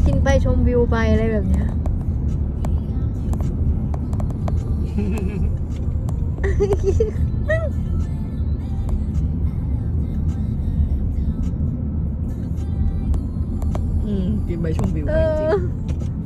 กินไปชมวิวไปอะไรแบบเนี้ยกินไปชมวิวเอไปจริงอ